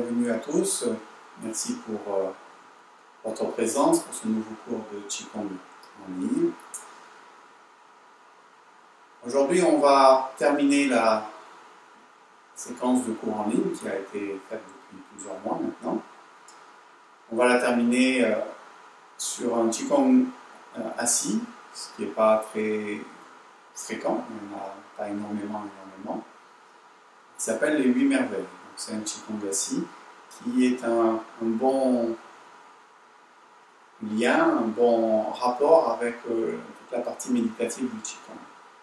bienvenue à tous. Merci pour votre présence pour ce nouveau cours de Qigong en ligne. Aujourd'hui, on va terminer la séquence de cours en ligne qui a été faite depuis plusieurs mois maintenant. On va la terminer sur un Qigong assis, ce qui n'est pas très fréquent, il n'y en a pas énormément, qui s'appelle les 8 merveilles. C'est un Qigong assis qui est un bon lien, un bon rapport avec toute la partie méditative du Qigong.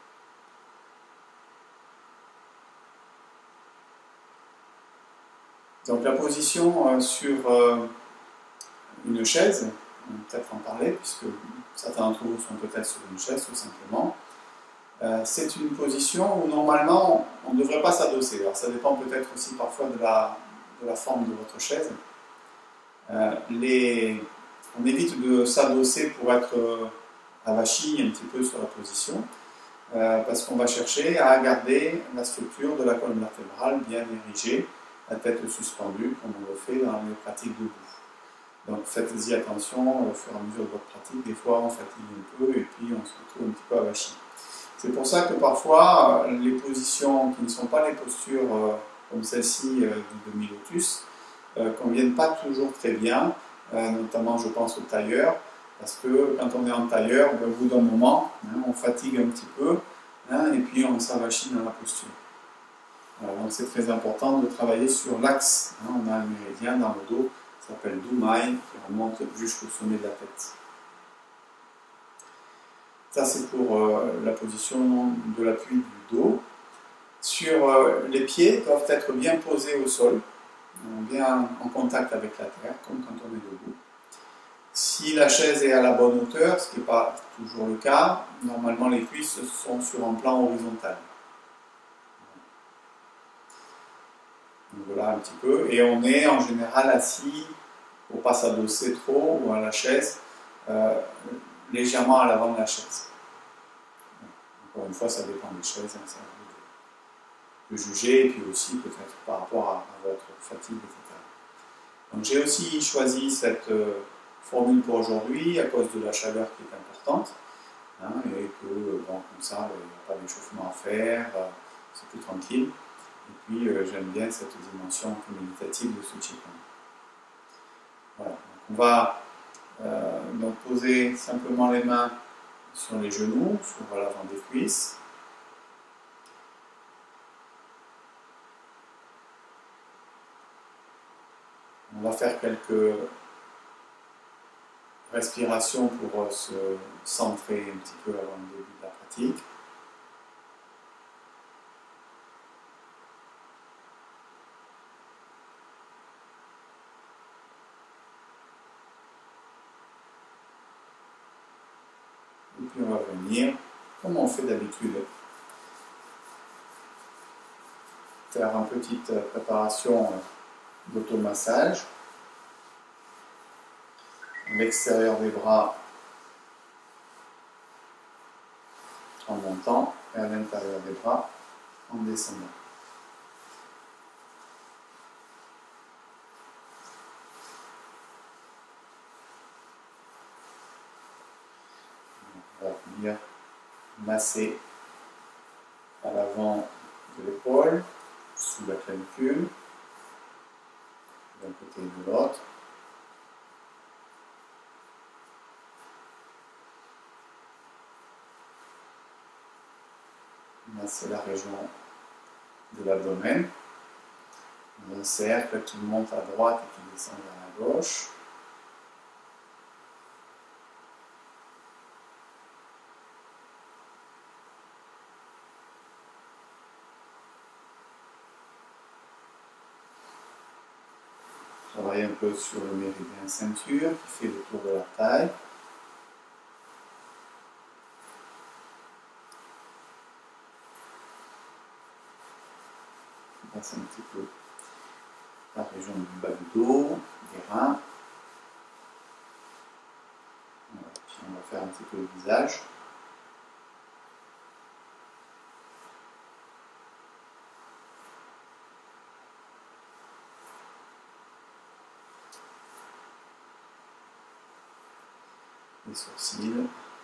Donc la position sur une chaise, on va peut-être en parler, puisque certains d'entre vous sont peut-être sur une chaise tout simplement. C'est une position où normalement on ne devrait pas s'adosser. Alors ça dépend peut-être aussi parfois de la forme de votre chaise. On évite de s'adosser pour être avachi un petit peu sur la position, parce qu'on va chercher à garder la structure de la colonne vertébrale bien érigée, la tête suspendue, comme on le fait dans les pratiques debout. Donc faites-y attention au fur et à mesure de votre pratique. Des fois on fatigue un peu et puis on se retrouve un petit peu avachi. C'est pour ça que parfois les positions qui ne sont pas les postures comme celle-ci du demi-lotus conviennent pas toujours très bien, notamment je pense au tailleur, parce que quand on est en tailleur, au bout d'un moment, on fatigue un petit peu et puis on s'avachit dans la posture. Donc c'est très important de travailler sur l'axe. On a un méridien dans le dos, qui s'appelle Dumai, qui remonte jusqu'au sommet de la tête. Ça c'est pour la position de l'appui du dos. Sur les pieds, doivent être bien posés au sol, bien en contact avec la terre, comme quand on est debout. Si la chaise est à la bonne hauteur, ce qui n'est pas toujours le cas, normalement les cuisses sont sur un plan horizontal. Donc voilà un petit peu. Et on est en général assis, pour ne pas s'adosser trop, ou à la chaise, légèrement à l'avant de la chaise. Encore une fois, ça dépend des chaises, ça de juger, et puis aussi peut-être par rapport à votre fatigue, etc. Donc j'ai aussi choisi cette formule pour aujourd'hui à cause de la chaleur qui est importante, et que bon, comme ça, il n'y a pas d'échauffement à faire, c'est plus tranquille. Et puis j'aime bien cette dimension plus méditative de ce Qigong. Voilà. Donc, on va donc poser simplement les mains sur les genoux, sur l'avant des cuisses. On va faire quelques respirations pour se centrer un petit peu avant le début de la pratique. Et puis on va venir, comme on fait d'habitude, faire une petite préparation d'automassage. À l'extérieur des bras en montant et à l'intérieur des bras en descendant. On va venir masser à l'avant de l'épaule, sous la clavicule, d'un côté et de l'autre. Masser la région de l'abdomen. Un cercle qui monte à droite et qui descend vers la gauche. Travailler un peu sur le méridien ceinture qui fait le tour de la taille. On passe un petit peu la région du bas du dos, des reins. Voilà. Puis on va faire un petit peu le visage. les sourcils.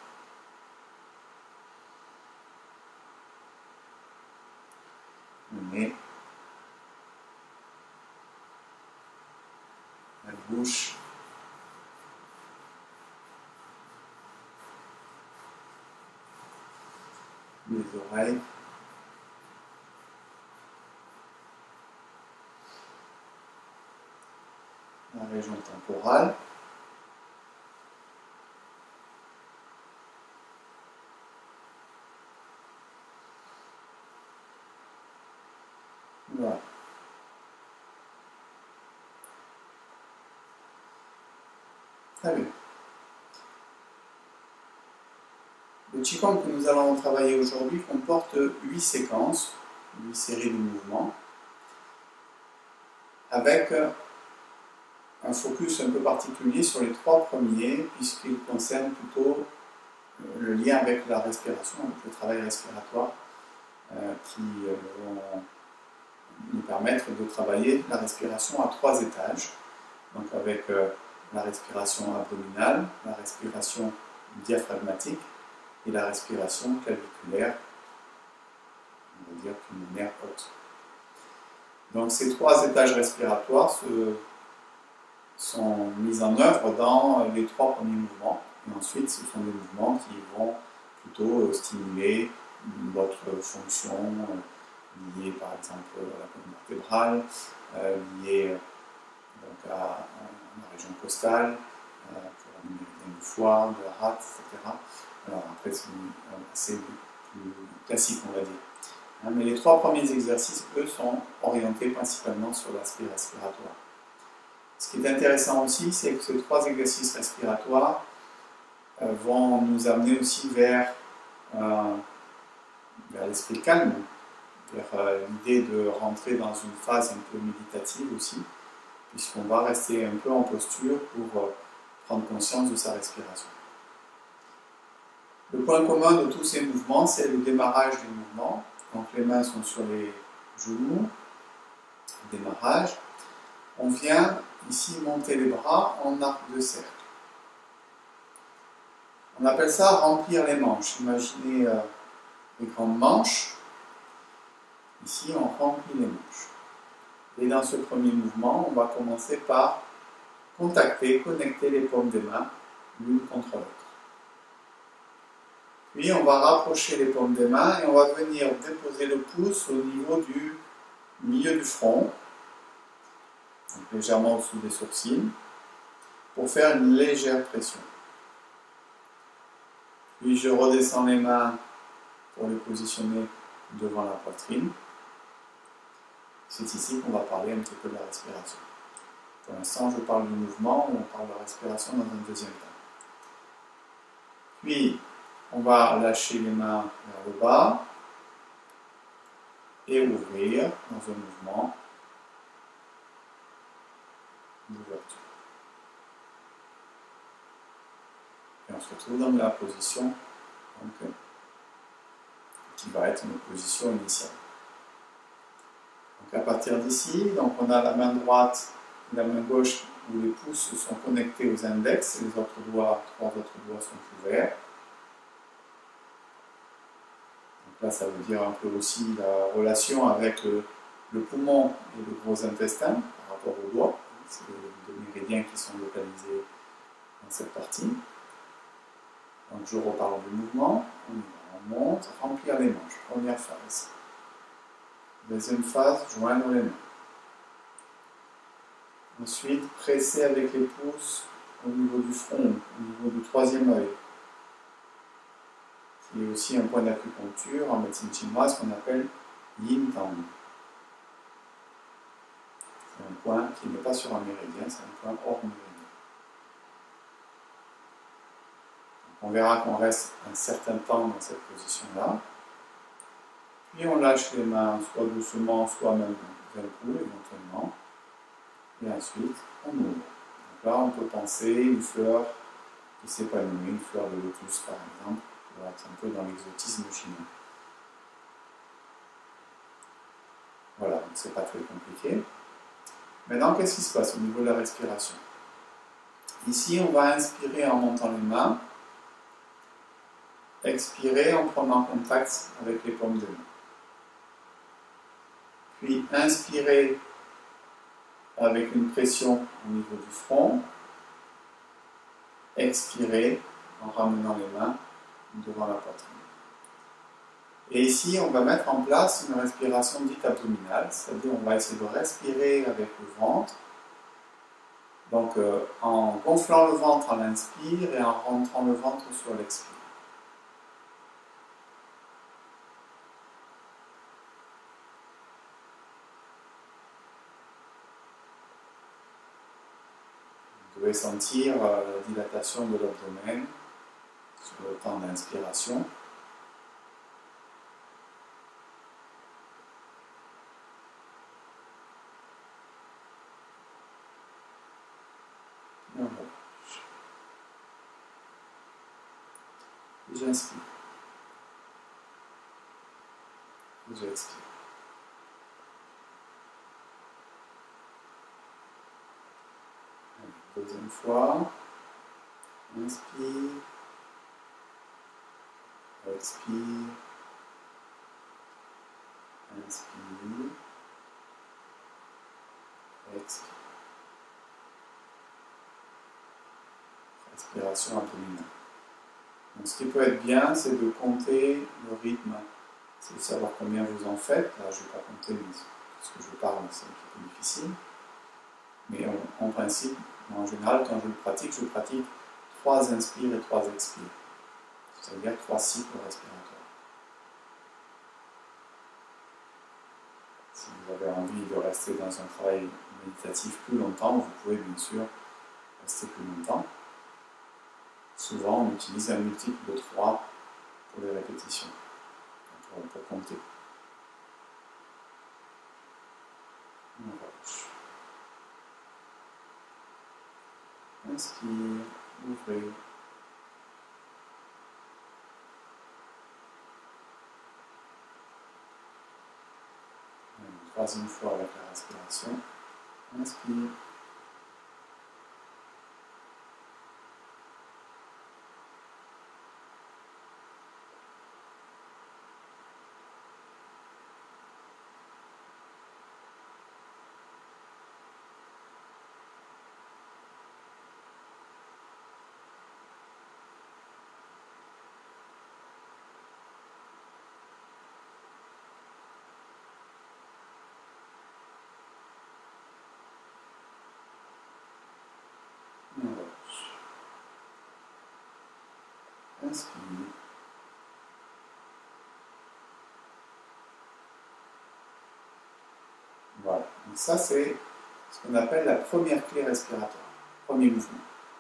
Le nez. La bouche. Les oreilles. La région temporale. Voilà. Très bien. Le Qigong que nous allons travailler aujourd'hui comporte 8 séquences, 8 séries de mouvements, avec un focus un peu particulier sur les 3 premiers, puisqu'ils concernent plutôt le lien avec la respiration, avec le travail respiratoire, qui vont nous permettre de travailler la respiration à 3 étages, donc avec la respiration abdominale, la respiration diaphragmatique et la respiration claviculaire, on va dire pulmonaire haute. Donc ces 3 étages respiratoires sont mis en œuvre dans les 3 premiers mouvements, et ensuite ce sont des mouvements qui vont plutôt stimuler d'autres fonctions liées par exemple à la colonne vertébrale, liées donc à la région costale, pour la méridienne du foie, de la rate, etc. Alors après c'est assez plus classique on va dire. Mais les 3 premiers exercices, eux, sont orientés principalement sur l'aspect respiratoire. Ce qui est intéressant aussi, c'est que ces 3 exercices respiratoires vont nous amener aussi vers l'esprit calme, vers l'idée de rentrer dans une phase un peu méditative aussi, puisqu'on va rester un peu en posture pour prendre conscience de sa respiration. Le point commun de tous ces mouvements, c'est le démarrage du mouvement. Donc les mains sont sur les genoux, démarrage. On vient ici monter les bras en arc de cercle. On appelle ça remplir les manches. Imaginez les grandes manches. Ici, on remplit les manches. Et dans ce premier mouvement, on va commencer par connecter les paumes des mains l'une contre l'autre. Puis on va rapprocher les paumes des mains et on va venir déposer le pouce au niveau du milieu du front, donc légèrement au-dessous des sourcils, pour faire une légère pression. Puis je redescends les mains pour les positionner devant la poitrine. C'est ici qu'on va parler un petit peu de la respiration. Pour l'instant, je parle du mouvement, on parle de la respiration dans un deuxième temps. Puis, on va lâcher les mains vers le bas et ouvrir dans un mouvement d'ouverture. Et on se retrouve dans la position donc, qui va être notre position initiale. Donc à partir d'ici, on a la main droite et la main gauche où les pouces sont connectés aux index et les autres doigts, 3 autres doigts sont ouverts. Donc là, ça veut dire un peu aussi la relation avec le poumon et le gros intestin par rapport aux doigts. C'est les 2 méridiens qui sont localisés dans cette partie. Donc je reparle du mouvement. On monte, remplir les manches. Première phase. Deuxième phase, joindre les mains. Ensuite, presser avec les pouces au niveau du front, au niveau du 3e œil, qui est aussi un point d'acupuncture en médecine chinoise qu'on appelle Yin Tang. C'est un point qui n'est pas sur un méridien, c'est un point hors méridien. On verra qu'on reste un certain temps dans cette position-là. Puis on lâche les mains, soit doucement, soit même d'un coup, éventuellement. Et ensuite, on ouvre. Donc là, on peut penser une fleur qui s'épanouit, une fleur de lotus par exemple, pour être un peu dans l'exotisme chinois. Voilà, donc c'est pas très compliqué. Maintenant, qu'est-ce qui se passe au niveau de la respiration? Ici, on va inspirer en montant les mains. expirez en prenant contact avec les paumes de main. Puis inspirez avec une pression au niveau du front. Expirez en ramenant les mains devant la poitrine. Et ici, on va mettre en place une respiration dite abdominale, c'est-à-dire on va essayer de respirer avec le ventre. Donc en gonflant le ventre à l'inspire et en rentrant le ventre sur l'expire. Vous devez sentir la dilatation de l'abdomen sur le temps d'inspiration. Et j'inspire. Et j'expire. Deuxième fois. Inspire. Expire. Inspire. Expire. Respiration abdominale. Donc, ce qui peut être bien, c'est de compter le rythme. C'est de savoir combien vous en faites. Là, je ne vais pas compter, mais ce que je parle, c'est un petit peu difficile. Mais en principe, en général, quand je pratique 3 inspires et 3 expires. C'est-à-dire 3 cycles respiratoires. Si vous avez envie de rester dans un travail méditatif plus longtemps, vous pouvez bien sûr rester plus longtemps. Souvent, on utilise un multiple de 3 pour les répétitions, pour compter. Inspire, ouvrez. Une troisième fois avec la respiration. Inspire. Inspire. Voilà. Donc ça, c'est ce qu'on appelle la première clé respiratoire, premier mouvement.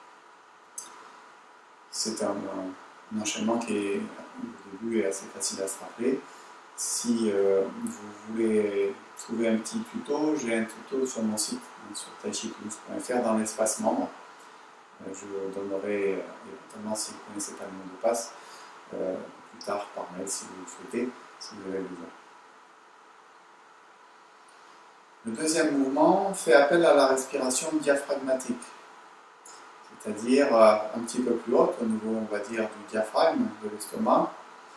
C'est un enchaînement qui est, au début, est assez facile à se rappeler. Si vous voulez trouver un petit tuto, j'ai un tuto sur mon site, sur taichitoulouse.fr, dans l'espace membre. Je le donnerai éventuellement, si vous ne connaissez pas le mot de passe, plus tard par mail si vous le souhaitez, si vous avez besoin. Le deuxième mouvement fait appel à la respiration diaphragmatique, c'est-à-dire un petit peu plus haute au niveau, on va dire, du diaphragme, de l'estomac.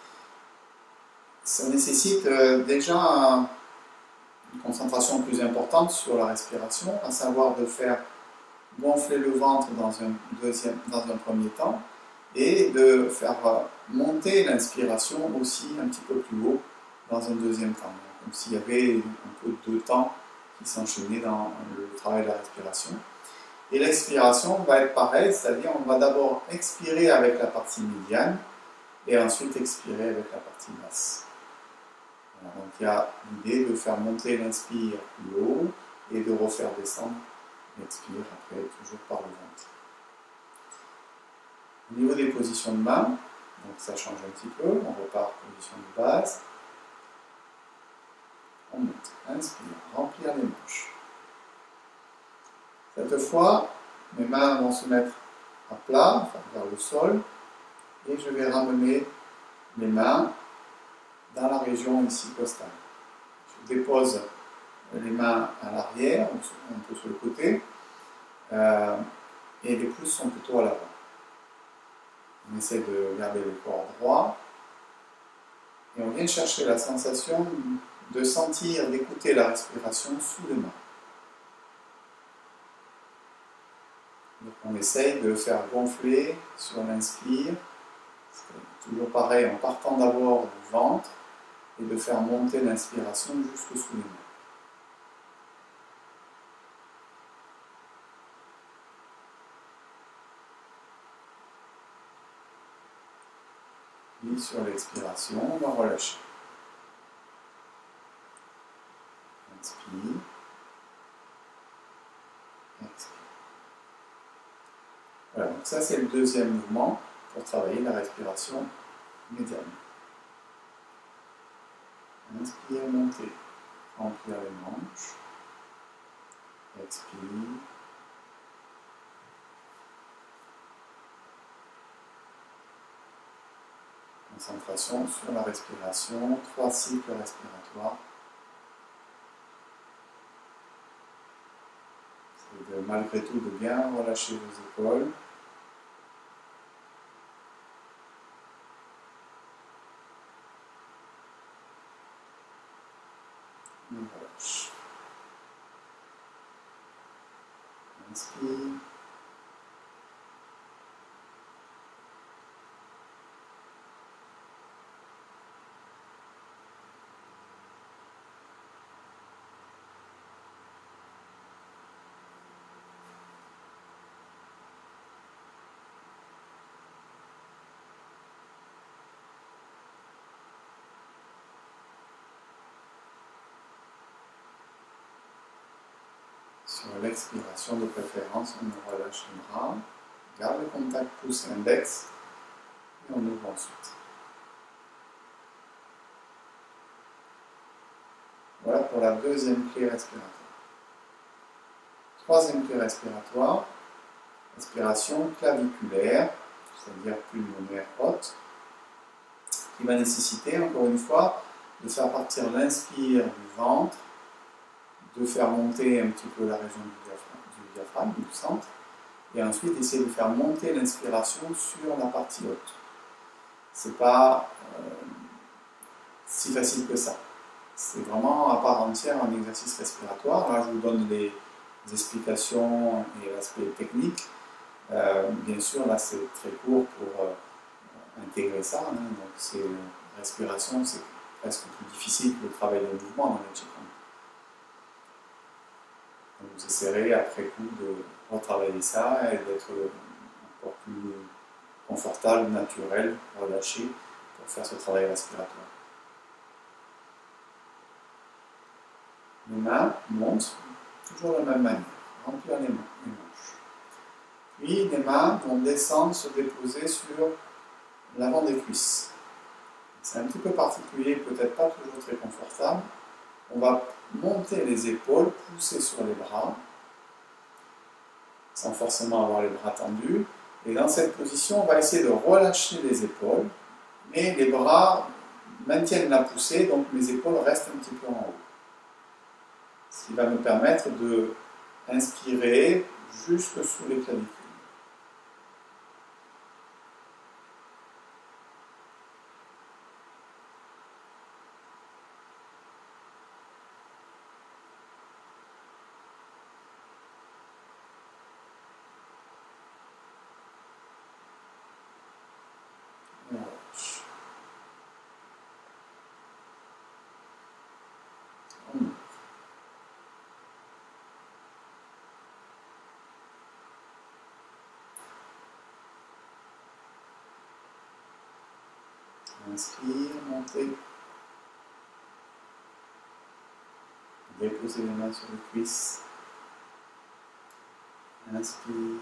Ça nécessite déjà une concentration plus importante sur la respiration, à savoir de faire gonfler le ventre dans un premier temps et de faire monter l'inspiration aussi un petit peu plus haut dans un deuxième temps, comme s'il y avait un peu 2 temps qui s'enchaînaient dans le travail de la respiration. Et l'expiration va être pareille, c'est-à-dire on va d'abord expirer avec la partie médiane et ensuite expirer avec la partie basse. Voilà, donc il y a l'idée de faire monter l'inspire plus haut et de refaire descendre l'expire après, toujours par le ventre. Au niveau des positions de main, donc ça change un petit peu, on repart position de base. On monte, inspire, remplir les manches. Cette fois, mes mains vont se mettre à plat, enfin vers le sol, et je vais ramener mes mains dans la région ici costale. Je dépose les mains à l'arrière, un peu sur le côté, et les pouces sont plutôt à l'avant. On essaie de garder le corps droit. Et on vient chercher la sensation de sentir, d'écouter la respiration sous les mains. Donc on essaye de faire gonfler sur l'inspire. C'est toujours pareil, en partant d'abord du ventre et de faire monter l'inspiration jusque sous les mains. Puis sur l'expiration, on va relâcher. Inspire. Expire. Voilà, donc ça c'est le deuxième mouvement pour travailler la respiration médiane. Inspire, monter, remplir les manches. Expire. Concentration sur la respiration, 3 cycles respiratoires. C'est de, malgré tout de bien relâcher vos épaules. Et relâche. Inspire. Sur l'expiration de préférence, on relâche les bras, garde le contact pouce-index et on ouvre ensuite. Voilà pour la deuxième clé respiratoire. Troisième clé respiratoire, respiration claviculaire, c'est-à-dire pulmonaire haute, qui va nécessiter, encore une fois, de faire partir l'inspire du ventre, de faire monter un petit peu la région du diaphragme, du centre, et ensuite essayer de faire monter l'inspiration sur la partie haute. C'est pas si facile que ça. C'est vraiment à part entière un exercice respiratoire. Là, je vous donne les explications et l'aspect technique. Bien sûr, là, c'est très court pour intégrer ça. Hein. Donc, c'est respiration, c'est presque plus difficile que le travail de mouvement dans le Qigong. Vous essaierez après coup de retravailler ça et d'être encore plus confortable, naturel, relâché pour faire ce travail respiratoire. Les mains montent toujours de la même manière, remplir les manches. Puis les mains vont descendre, se déposer sur l'avant des cuisses. C'est un petit peu particulier, peut-être pas toujours très confortable. On va monter les épaules, pousser sur les bras, sans forcément avoir les bras tendus. Et dans cette position, on va essayer de relâcher les épaules, mais les bras maintiennent la poussée, donc mes épaules restent un petit peu en haut. Ce qui va me permettre de inspirer jusque sous les clavicules. Inspire, montez. Déposez les mains sur les cuisses. Inspire.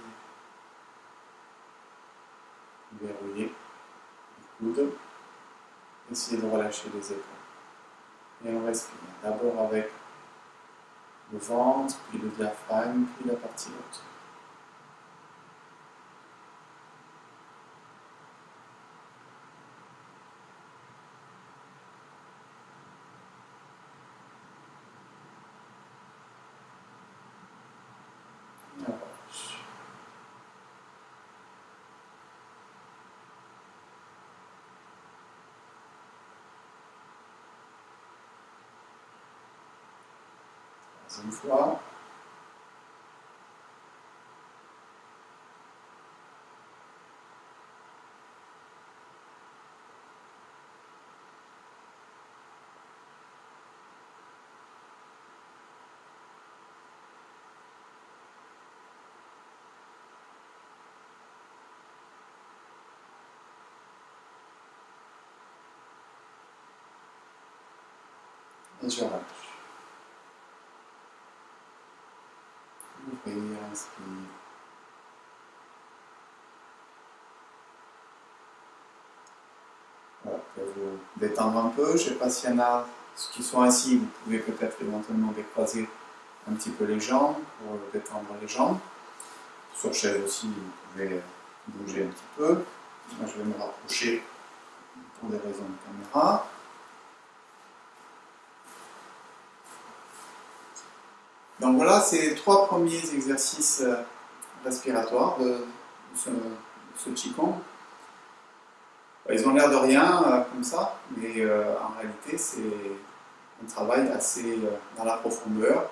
Verrouillez les coudes. Essayez de relâcher les épaules. Et on respire. D'abord avec le ventre, puis le diaphragme, puis la partie haute. Deuxième fois. Et je relâche. Ouvrir, inspire. Voilà, vous pouvez vous détendre un peu. Je ne sais pas s'il y en a qui sont assis, vous pouvez peut-être éventuellement décroiser un petit peu les jambes pour détendre les jambes. Sur chaise aussi, vous pouvez bouger un petit peu. Moi, je vais me rapprocher pour des raisons de caméra. Donc voilà, c'est les 3 premiers exercices respiratoires de ce Qigong. Ils ont l'air de rien comme ça, mais en réalité c'est un travail assez dans la profondeur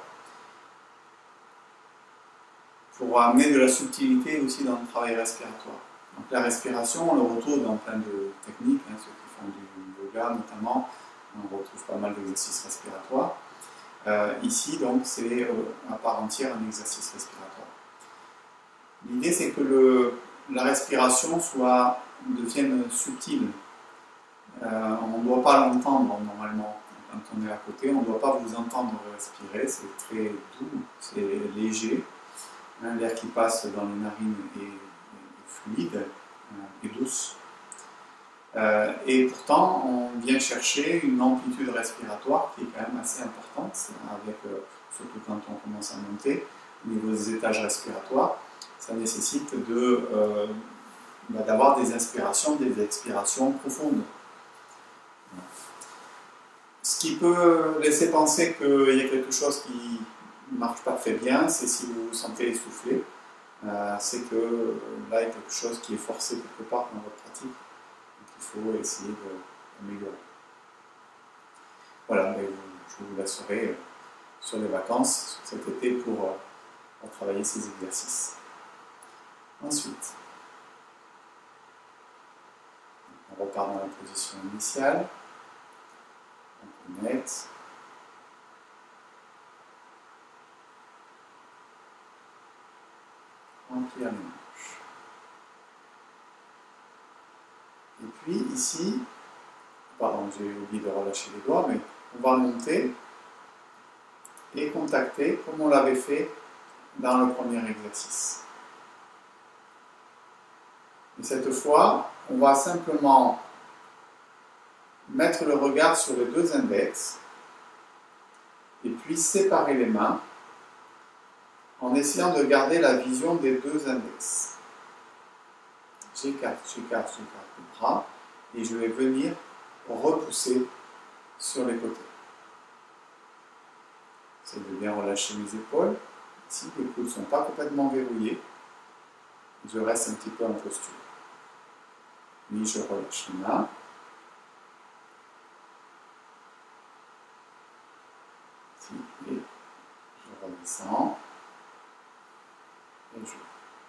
pour amener de la subtilité aussi dans le travail respiratoire. Donc la respiration, on le retrouve dans plein de techniques, ceux qui font du yoga notamment, on retrouve pas mal d'exercices respiratoires. Ici, donc, c'est à part entière un exercice respiratoire. L'idée, c'est que la respiration devienne subtile. On ne doit pas l'entendre normalement. Quand on est à côté, on ne doit pas vous entendre respirer. C'est très doux, c'est léger. L'air qui passe dans les narines est fluide et douce. Et pourtant, on vient chercher une amplitude respiratoire qui est quand même assez importante, surtout quand on commence à monter au niveau des étages respiratoires. Ça nécessite d'avoir des inspirations, des expirations profondes. Ce qui peut laisser penser qu'il y a quelque chose qui ne marche pas très bien, c'est si vous vous sentez essoufflé. C'est que là, il y a quelque chose qui est forcé quelque part dans votre pratique. Il faut essayer d'améliorer. Voilà, mais je vous laisserai sur les vacances cet été pour travailler ces exercices. Ensuite, on repart dans la position initiale. On connecte. Remplir les manches. Et puis ici, pardon, j'ai oublié de relâcher les doigts, mais on va monter et contacter comme on l'avait fait dans le premier exercice. Et cette fois, on va simplement mettre le regard sur les 2 index et puis séparer les mains en essayant de garder la vision des 2 index. J'écarte le bras et je vais venir repousser sur les côtés. J'essaie de bien relâcher mes épaules. Ici, les coudes ne sont pas complètement verrouillés. Je reste un petit peu en posture. Puis je relâche les mains. Ici, et je redescends. Et je...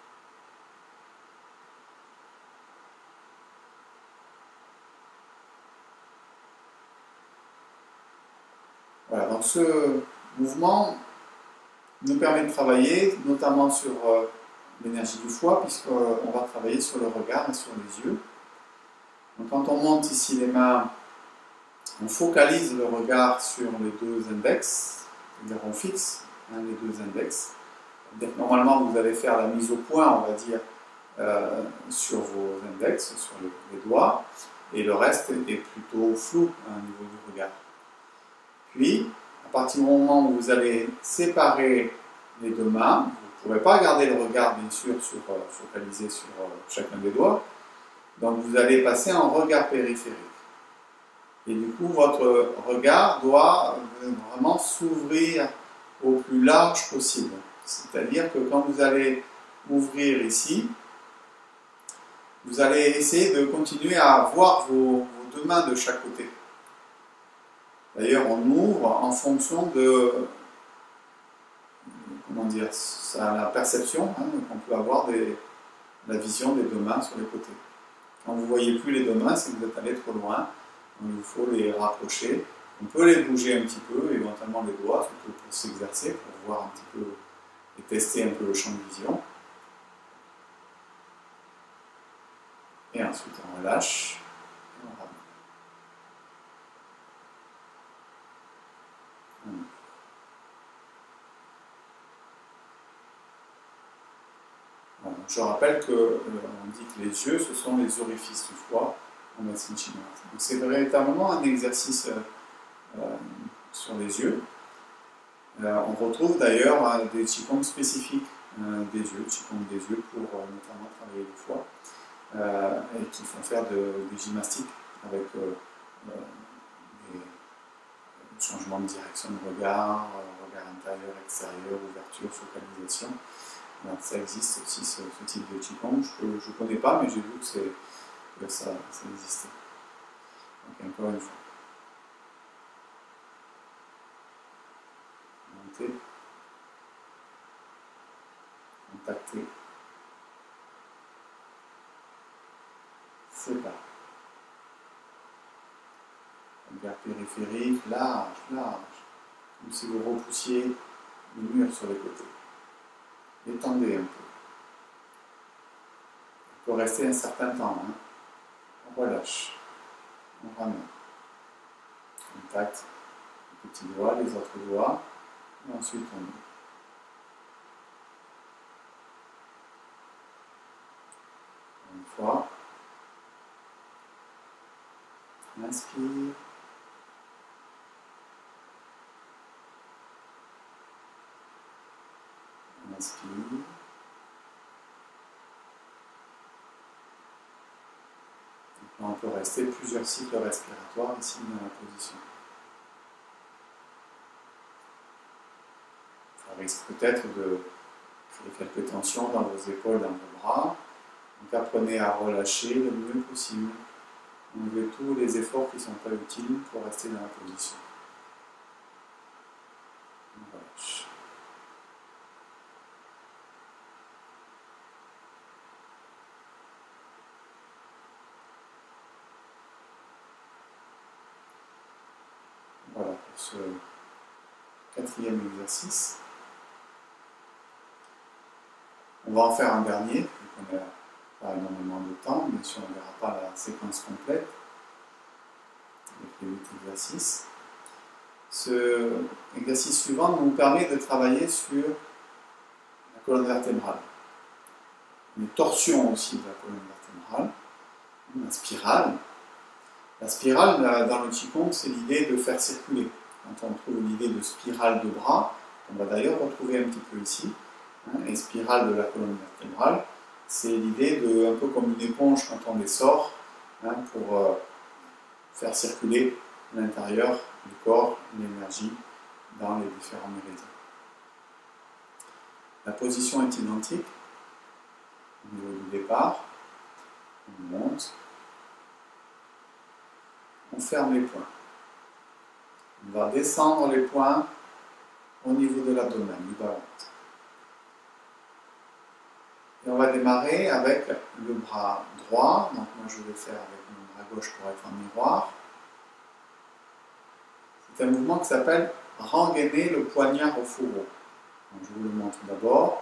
Voilà, donc ce mouvement nous permet de travailler notamment sur l'énergie du foie, puisqu'on va travailler sur le regard et sur les yeux. Donc quand on monte ici les mains, on focalise le regard sur les 2 index, c'est-à-dire on fixe les 2 index. C'est-à-dire que normalement vous allez faire la mise au point, on va dire, sur vos index, sur les doigts, et le reste est plutôt flou au niveau du regard. Puis, à partir du moment où vous allez séparer les 2 mains, vous ne pourrez pas garder le regard, bien sûr, focalisé sur chacun des doigts. Donc, vous allez passer en regard périphérique. Et du coup, votre regard doit vraiment s'ouvrir au plus large possible. C'est-à-dire que quand vous allez ouvrir ici, vous allez essayer de continuer à voir vos 2 mains de chaque côté. D'ailleurs, on ouvre en fonction de comment dire, ça a la perception, hein, donc on peut avoir la vision des deux mains sur les côtés. Quand vous ne voyez plus les deux mains, c'est que vous êtes allé trop loin, donc il faut les rapprocher. On peut les bouger un petit peu, éventuellement les doigts, surtout pour s'exercer, pour voir un petit peu et tester un peu le champ de vision. Et ensuite on relâche et on ramène. Voilà, je rappelle qu'on dit que les yeux, ce sont les orifices du foie en médecine chinoise. Donc c'est véritablement un exercice sur les yeux. On retrouve d'ailleurs des qigong spécifiques des yeux, qigong des yeux pour notamment travailler le foie, et qui font faire des gymnastiques avec des changements de direction de regard, regard intérieur, extérieur, ouverture, focalisation. Alors, ça existe aussi ce type de qigong. Je ne connais pas, mais j'ai vu que ça existait. Donc encore une fois. Monter. Contacter. Séparer. Regard périphérique, large, large. Comme si vous repoussiez le mur sur les côtés. Étendez un peu. Il faut rester un certain temps. Hein. On relâche. On ramène. Contact. Les petits doigts, les autres doigts. Et ensuite on ouvre. Une fois. Inspire. Inspire. On peut rester plusieurs cycles respiratoires ici dans la position. Ça risque peut-être de créer quelques tensions dans vos épaules, dans vos bras. Donc apprenez à relâcher le mieux possible. Enlevez tous les efforts qui ne sont pas utiles pour rester dans la position. On relâche. Voilà pour ce quatrième exercice. On va en faire un dernier, vu qu'on n'a pas énormément de temps, bien sûr on ne verra pas la séquence complète avec les 8 exercices. Ce exercice suivant nous permet de travailler sur la colonne vertébrale. Une torsion aussi de la colonne vertébrale, la spirale. La spirale, dans le Qigong, c'est l'idée de faire circuler. Quand on trouve l'idée de spirale de bras, on va d'ailleurs retrouver un petit peu ici, hein, et spirale de la colonne vertébrale, c'est l'idée de, un peu comme une éponge quand on les sort, hein, pour faire circuler à l'intérieur du corps l'énergie dans les différents méridiens. La position est identique au niveau du départ. On monte. On ferme les poings. On va descendre les poings au niveau de l'abdomen, du bas-ventre. Et on va démarrer avec le bras droit. Donc moi je vais faire avec mon bras gauche pour être en miroir. C'est un mouvement qui s'appelle rengainer le poignard au fourreau. Donc, je vous le montre d'abord.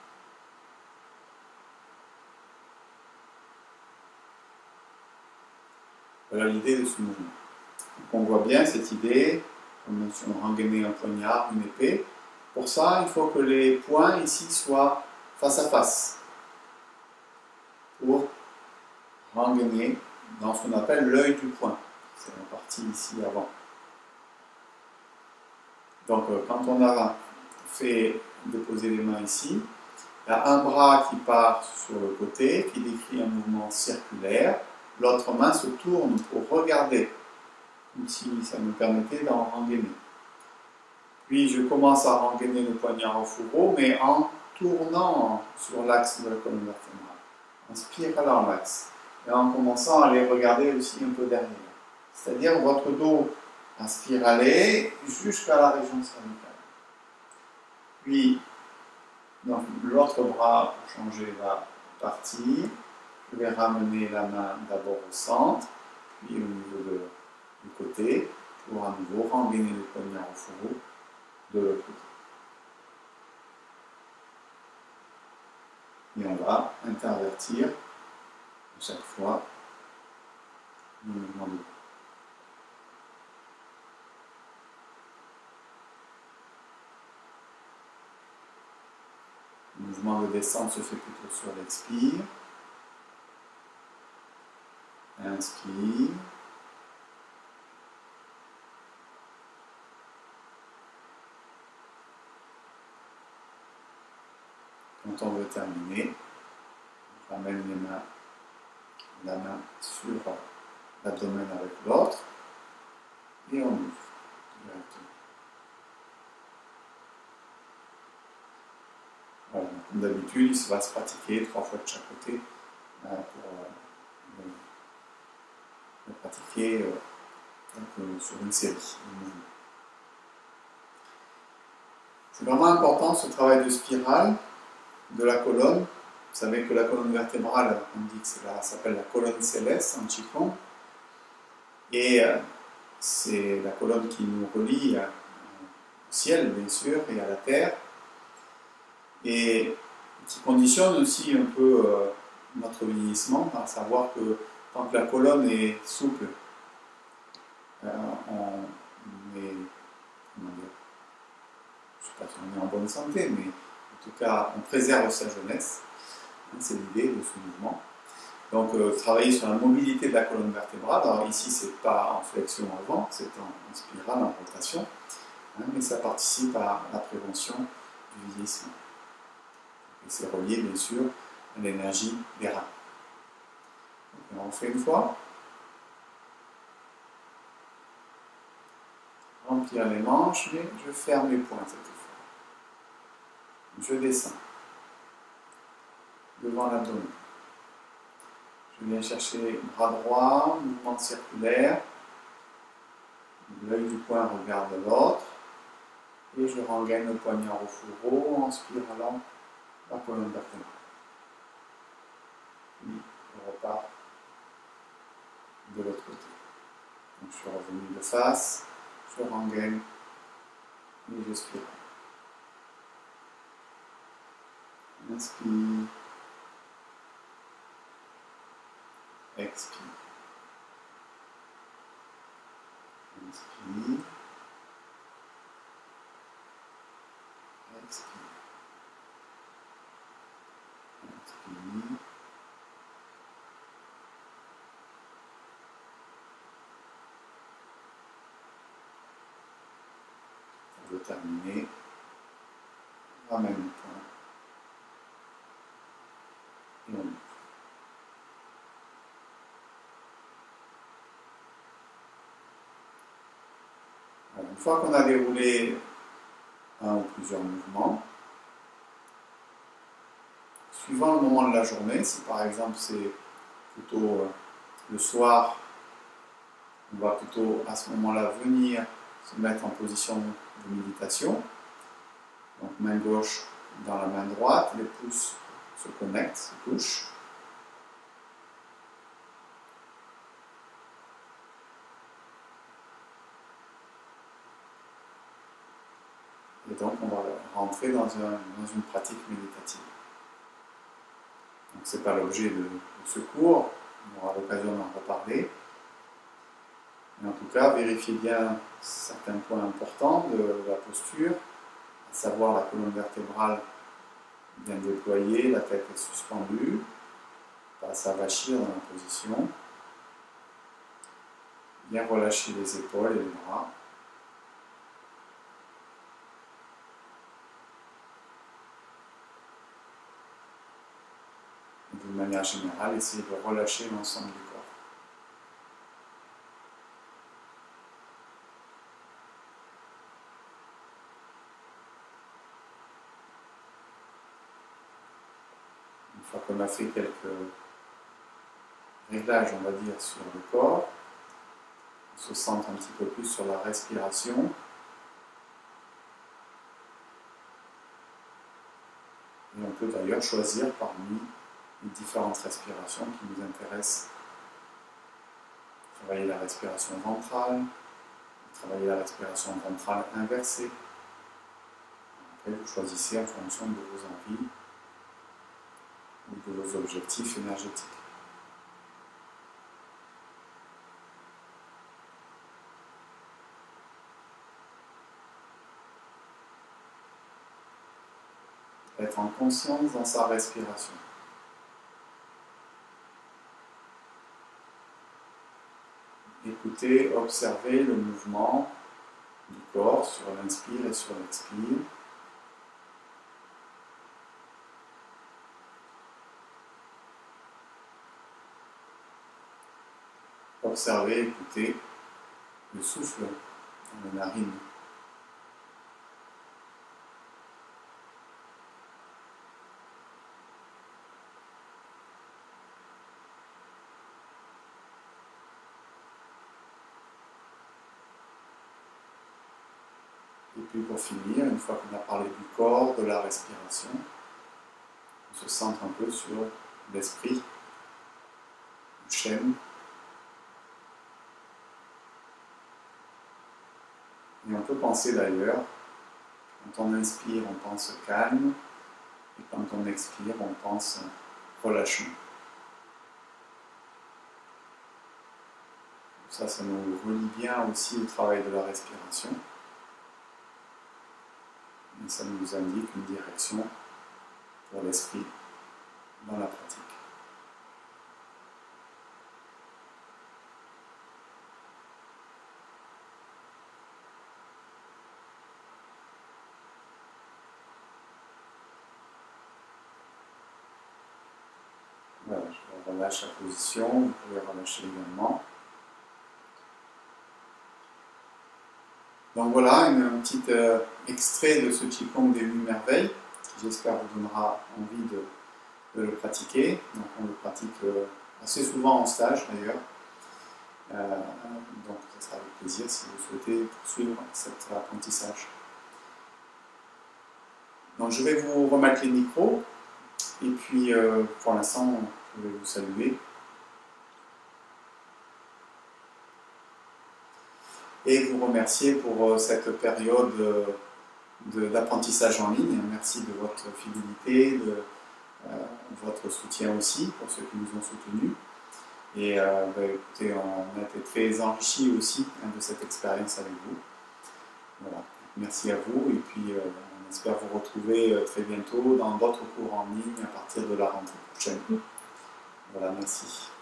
Voilà l'idée de ce mouvement. Donc, on voit bien cette idée, comme si on rengainait un poignard, une épée. Pour ça, il faut que les poings ici soient face à face. Pour rengainer dans ce qu'on appelle l'œil du poing. C'est la partie ici avant. Donc quand on a fait déposer les mains ici, il y a un bras qui part sur le côté, qui décrit un mouvement circulaire. L'autre main se tourne pour regarder, comme si ça me permettait d'en rengainer. Puis je commence à rengainer le poignard au fourreau, mais en tournant sur l'axe de la colonne vertébrale, en spiralant l'axe, et en commençant à les regarder aussi un peu derrière. C'est-à-dire votre dos à spiraler jusqu'à la région cervicale. Puis Donc l'autre bras, pour changer, va partir. Je vais ramener la main d'abord au centre, puis au niveau du côté, pour à nouveau rengainer le poignard au fourreau de l'autre côté. Et on va intervertir à chaque fois le mouvement de bras. Le mouvement de descente se fait plutôt sur l'expire. Inspire. Quand on veut terminer, on ramène la main sur l'abdomen avec l'autre et on ouvre directement. Voilà, comme d'habitude, il va se pratiquer 3 fois de chaque côté pour le pratiquer sur une série de mouvements. C'est vraiment important ce travail de spirale de la colonne. Vous savez que la colonne vertébrale, on dit que ça s'appelle la colonne céleste en Qigong. Et c'est la colonne qui nous relie au ciel, bien sûr, et à la terre. Et qui conditionne aussi un peu notre vieillissement, à savoir que tant que la colonne est souple, on est, comment dire, je ne sais pas si on est en bonne santé, mais en tout cas, on préserve sa jeunesse. C'est l'idée de ce mouvement. Donc, travailler sur la mobilité de la colonne vertébrale. Alors ici, ce n'est pas en flexion avant, c'est en spirale, en rotation, mais ça participe à la prévention du vieillissement. Et c'est relié, bien sûr, à l'énergie des reins. Donc, on fait une fois. Remplir les manches, mais je ferme les poings cette fois. Je descends devant l'abdomen. Je viens chercher bras droit, mouvement circulaire. L'œil du poing regarde l'autre. Et je rengaine le poignard au fourreau en spiralant la colonne vertébrale. Puis je repars de l'autre côté. Donc je suis revenu de face, je rengaine et je spirale. Inspire. Expire. Inspire. Expire. Inspire. On veut terminer. Ramène le point. Et on ouvre. Une fois qu'on a déroulé un ou plusieurs mouvements, suivant le moment de la journée, si par exemple c'est plutôt le soir, on va plutôt à ce moment-là venir se mettre en position de méditation. Donc main gauche dans la main droite, les pouces se connectent, se touchent. Et donc on va rentrer dans une pratique méditative. Donc ce n'est pas l'objet de ce cours, on aura l'occasion d'en reparler. Mais en tout cas, vérifiez bien certains points importants de la posture, à savoir la colonne vertébrale bien déployée, la tête est suspendue, pas s'avachir dans la position, bien relâcher les épaules et les bras. D'une manière générale, essayez de relâcher l'ensemble du corps. Une fois qu'on a fait quelques réglages, on va dire, sur le corps, on se centre un petit peu plus sur la respiration. peut d'ailleurs choisir parmi les différentes respirations qui nous intéressent. Travailler la respiration ventrale, travailler la respiration ventrale inversée. Après, vous choisissez en fonction de vos envies ou de vos objectifs énergétiques. Être en conscience dans sa respiration. Écoutez, observez le mouvement du corps sur l'inspire et sur l'expire. Observez, écoutez le souffle dans les narines. Et puis pour finir, une fois qu'on a parlé du corps, de la respiration, on se centre un peu sur l'esprit, le chêne. Et on peut penser d'ailleurs, quand on inspire, on pense calme, et quand on expire, on pense relâchement. Ça nous relie bien aussi au travail de la respiration. Et ça nous indique une direction pour l'esprit dans la pratique. Voilà, je relâche la position, vous pouvez relâcher également. Donc voilà, un petit extrait de ce Qigong des 8 merveilles, qui j'espère vous donnera envie de le pratiquer. Donc on le pratique assez souvent en stage d'ailleurs. Donc ce sera avec plaisir si vous souhaitez poursuivre cet apprentissage. Donc je vais vous remettre les micros, et puis pour l'instant je vais vous saluer. Et vous remercier pour cette période d'apprentissage en ligne. Merci de votre fidélité, de votre soutien aussi pour ceux qui nous ont soutenus. Et écoutez, on a été très enrichis aussi de cette expérience avec vous. Voilà. Merci à vous, et puis on espère vous retrouver très bientôt dans d'autres cours en ligne à partir de la rentrée prochaine. Voilà, merci.